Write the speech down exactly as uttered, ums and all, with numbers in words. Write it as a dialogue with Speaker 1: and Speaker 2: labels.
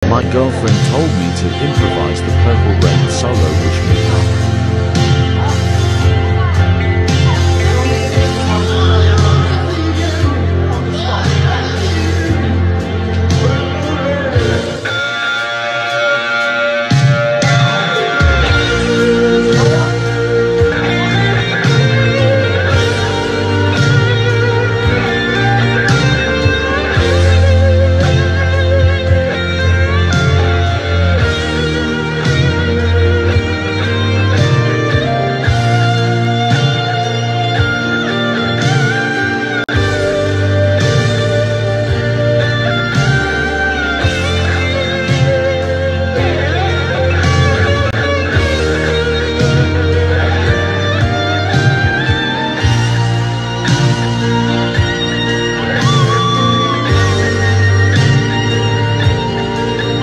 Speaker 1: My girlfriend told me to improvise the Purple Rain solo which means